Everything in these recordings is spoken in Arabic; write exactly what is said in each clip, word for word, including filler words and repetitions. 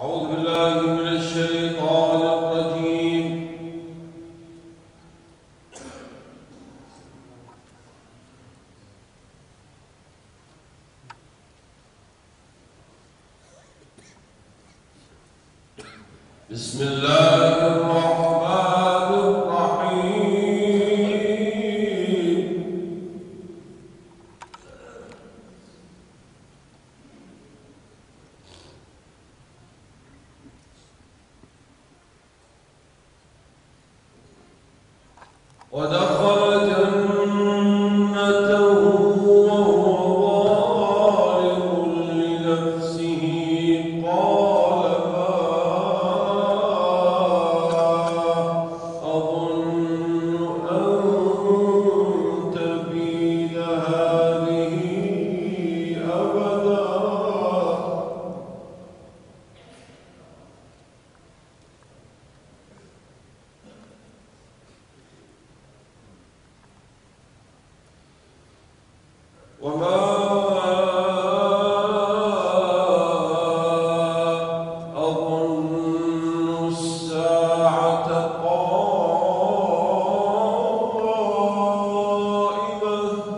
بسم الله الرحمن الرحيم. ودخل جنته وهو ظالم لنفسه قال وما أظن الساعة قائمة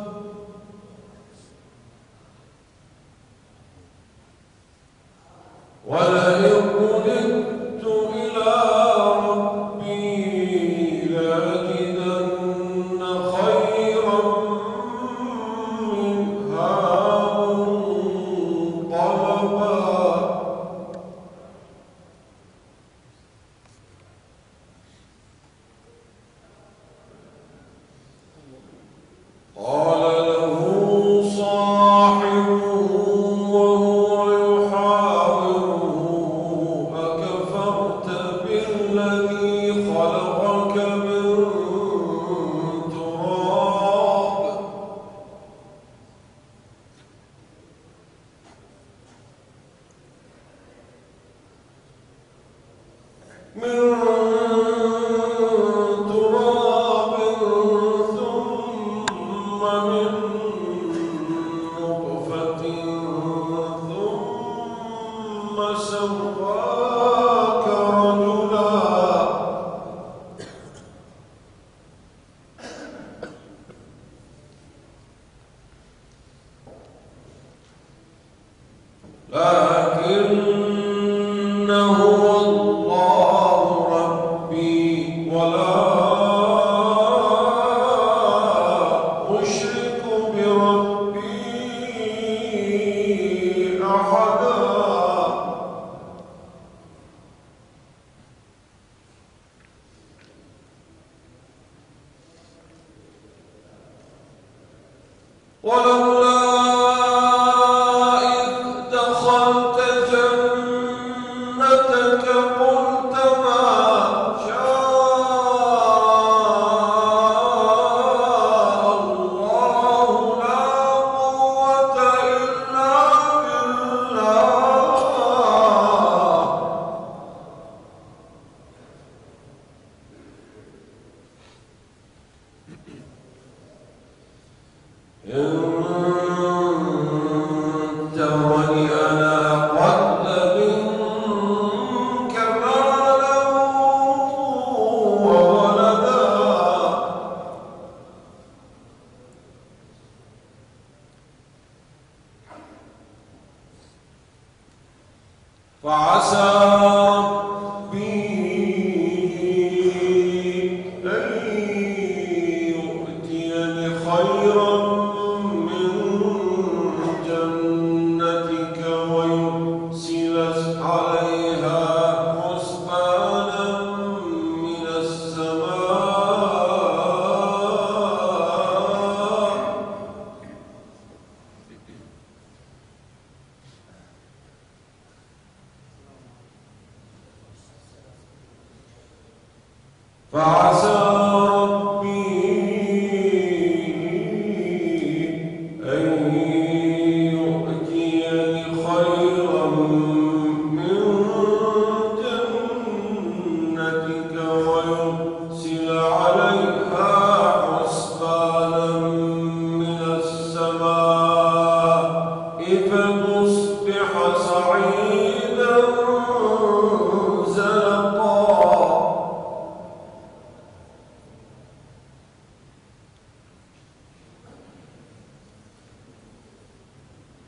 ولئن رددت إلى ربي لأجدن خيرا سواك رجلا لكن هو الله ربي ولا أشرك بربي أحدا ولولا إذ دخلت جنتك قلت ما شاء الله لا قوة إلا بالله أنت وأنا أقل منك مالا وولدا فعسى ربي أن يؤتيني خيرا فعسى ربي أن يؤتيني خيرا من جنتك ويرسل عليها حسبانا من السماء فتصبح صعيدا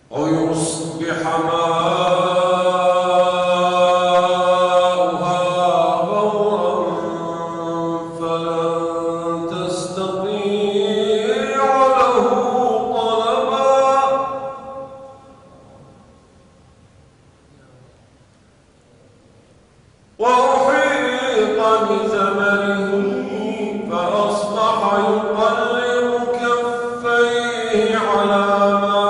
أو يصبح ماؤها غورا فلن تستطيع له طلبا وأحيط بثمره فأصبح يقلب كفيه على ما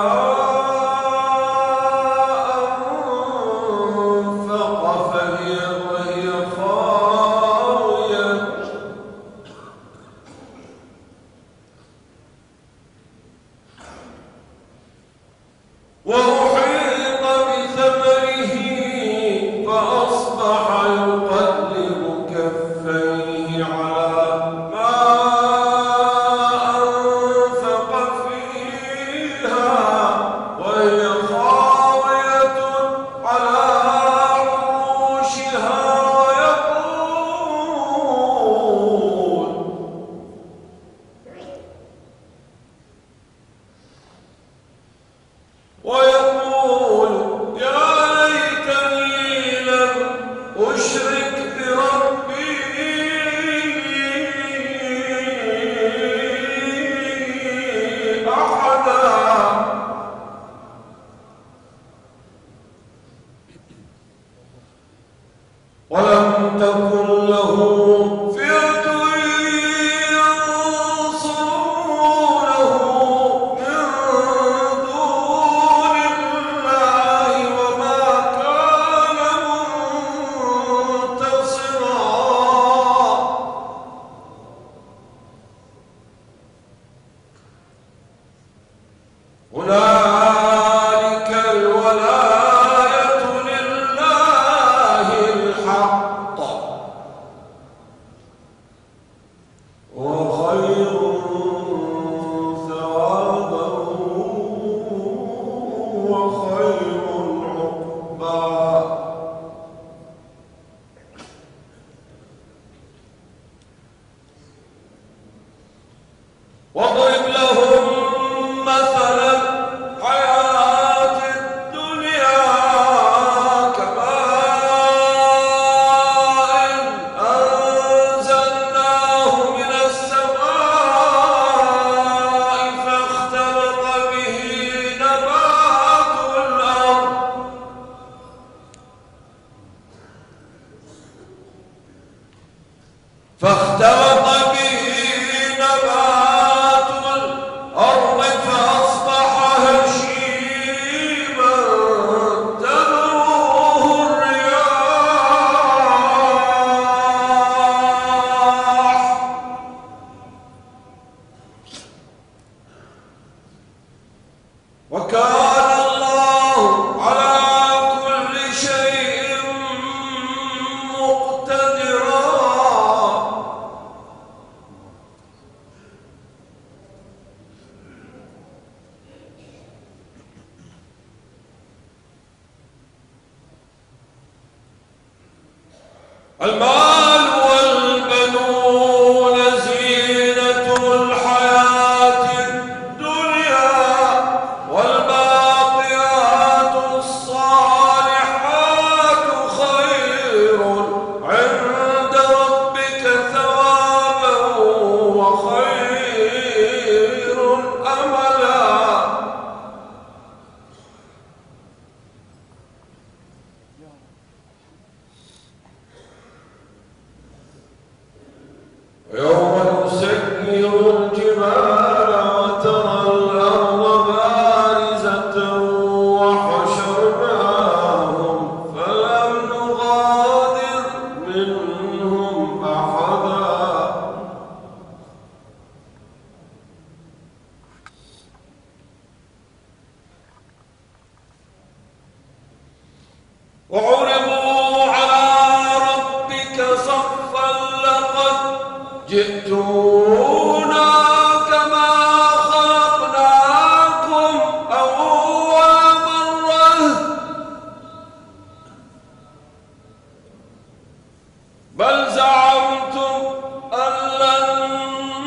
أنفق فهي وهي خاوية وأحيط بثمره فأصبح يقلب كفيه على ما أنفق فيها وهي خاوية على عروشها ويقول ويقول يا ليتني لم أشرك بربي أحدا ولم تكن له فئة ينصرونه من دون الله وما كان منتصرا هنالك الولاية لله الحق وخير ثوابا وخير عقبا واضرب لهم مثل الحياة الدنيا كماء أنزلناه من السماء فاختلط به نبات الأرض فاختلط به نبات الأرض فأصبح هشيما تذروه الرياح وكان الله على كل شيء مقتدرا المال والبنون زينة الحياة الدنيا والباقيات الصالحات خير عند ربك ثوابا وخير أملا يوم نسير الجبال وترى الأرض بارزة وحشرناهم فلم نغادر منهم أحدا وعرضوا على ربك صفا لقد جئتونا كما خلقناكم أول مرة بل زعمتم أن لن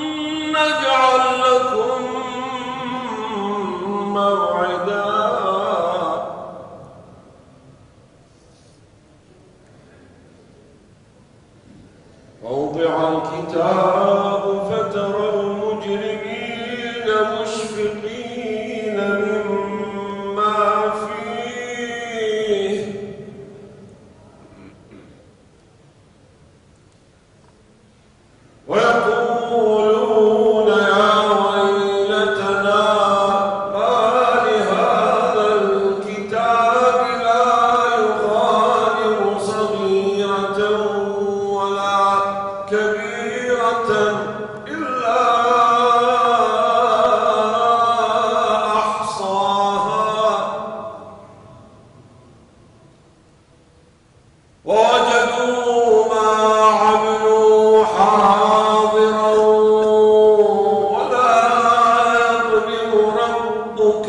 نجعل لكم موعدا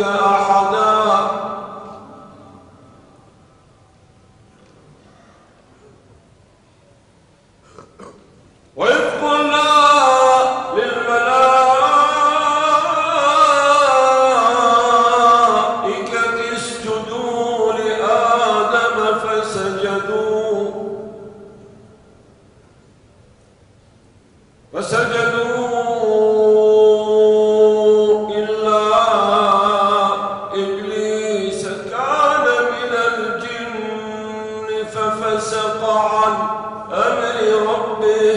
أحدا وإذ قلنا للملائكة اسجدوا لآدم فسجدوا فسجدوا إلا إبليس كان من الجن ففسق عن أمر ربه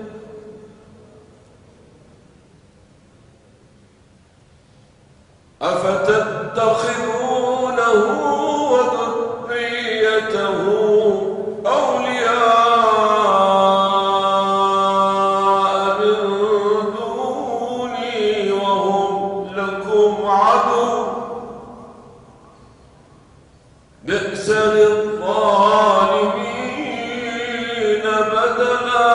أفتتخذونه وذريته أولياء من دوني وهم لكم عدو بئس للظالمين بدلا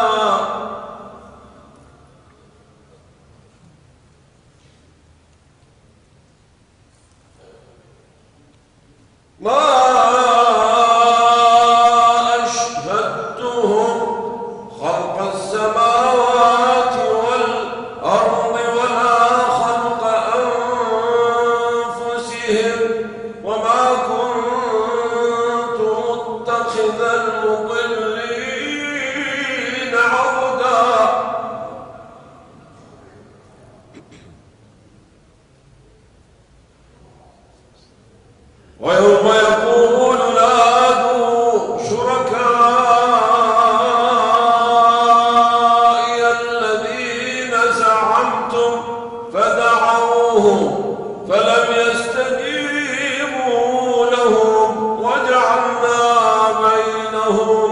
ما أشهدتهم خلق السماوات والأرض ولا خلق أنفسهم وما كنت متخذ المضلين عضدا ويوم يقول نادوا شركائي الذين زعمتم فدعوهم فلم يستجيبوا لهم وجعلنا بينهم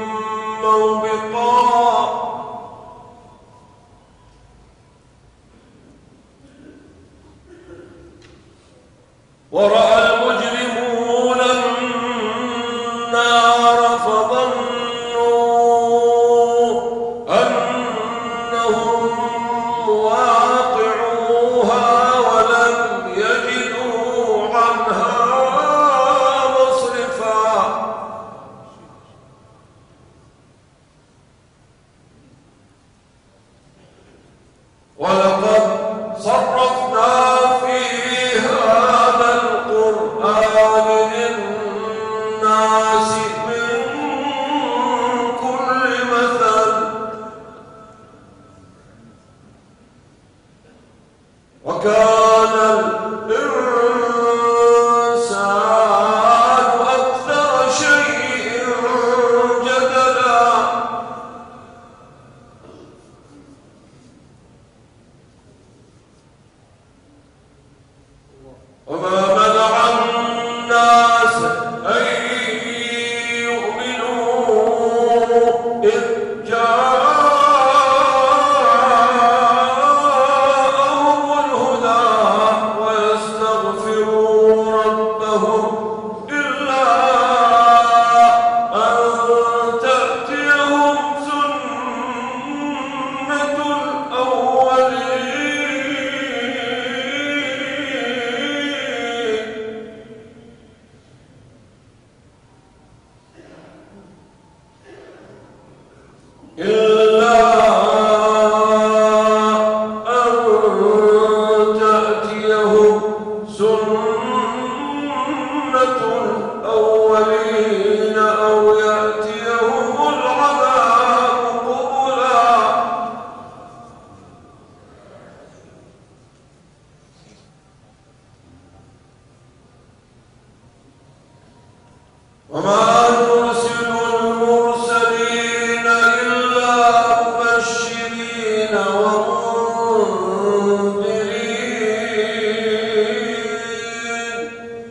موبقا ورأى المجرمون النار فظنوا أنهم واقعوها ولم يجدوا عنها مصرفا ولقد صرفنا في هذا القرآن للناس من كل مثل وكان الإنسان أكثر شيء جدلا وما منع الناس أن يؤمنوا إذ جاءهم الهدى ويستغفروا ربهم إلا أن تأتيهم سنة الأولين إلا أن تأتيهم سنة الأولين أو يأتيهم العذاب قبلا وما نرسل المرسلين إلا مبشرين ومنذرين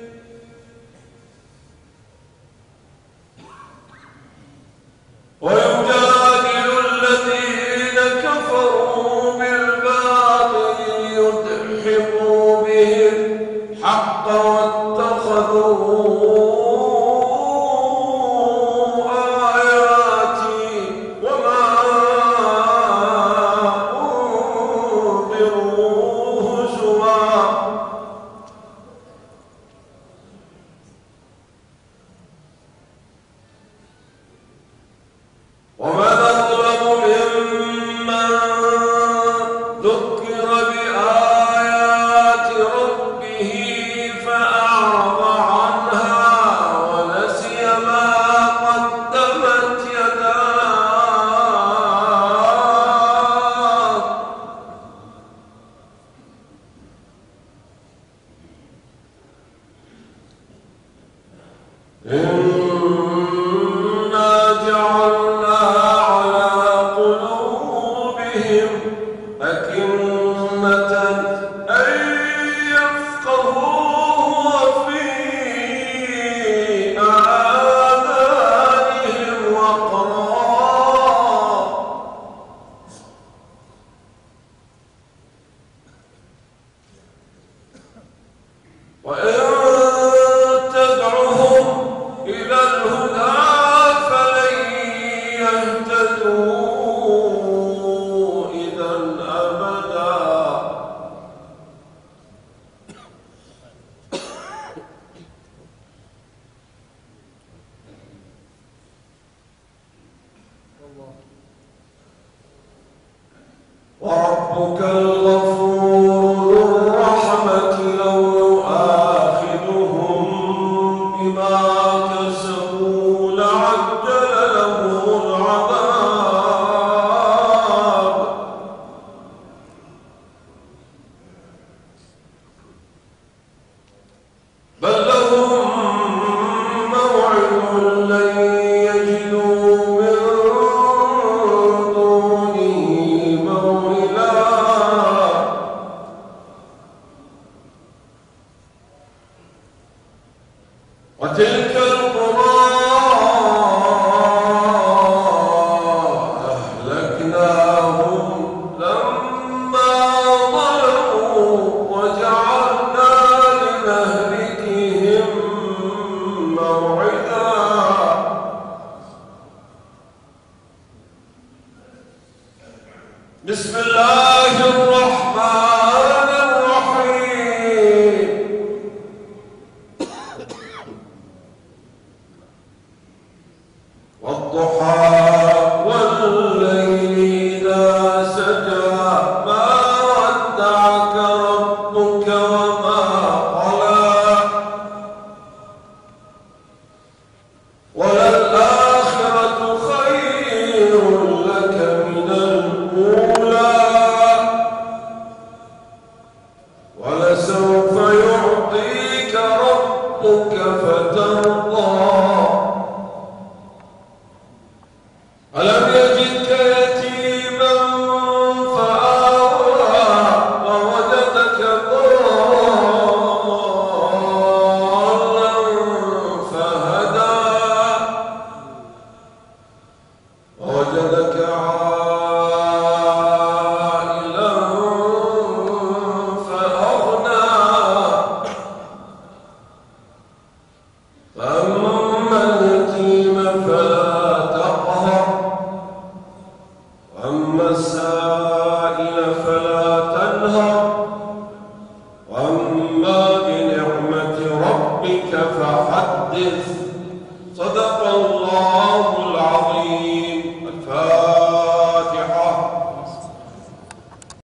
ويجادل الذين كفروا بالباطل ليدحضوا به الحق واتخذوا أعرض عنها ونسي ما قدمت يداه إنا جعلنا على قلوبهم أكنة أن يفقهوه وفي آذانهم وقرا وإن تدعهم إلى الهدى فلن يهتدوا إذا أبدا وربك الغفور ذو الرحمة لو يؤاخذهم بما كسبوا لعجل لهم العذاب بل لهم موعد لن يجدوا من دونه موئلا وتلك القرى أهلكناهم لما ظلموا وجعلنا لمهلكهم موعدا بسم الله الرحمن الرحيم والضحى والليل إذا سجى ما ودعك ربك وما قلى وللآخرة خير لك من الأولى ولسوف يعطيك ربك فترضى ألم يجدك يتيما فآوى ووجدك ضالا فهدى ووجدك عائلا فأغنى فأما اليتيم فلا تقهر وأما السائل فلا تنهر وأما بنعمة ربك فحدث صدق الله